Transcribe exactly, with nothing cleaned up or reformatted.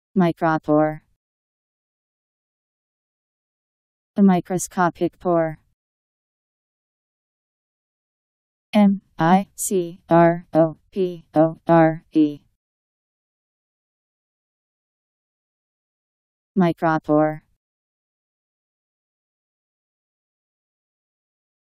Micropore. A microscopic pore. M I C R O P O R E. Micropore.